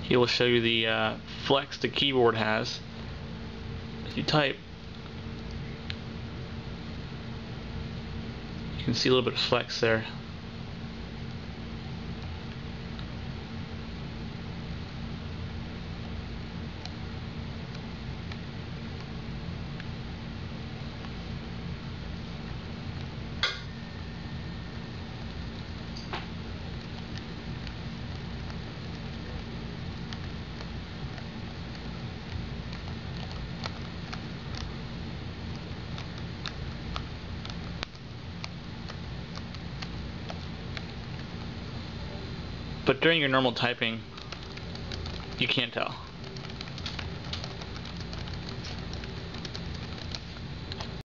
He will show you the flex the keyboard has. If you type, you can see a little bit of flex there. But during your normal typing, you can't tell.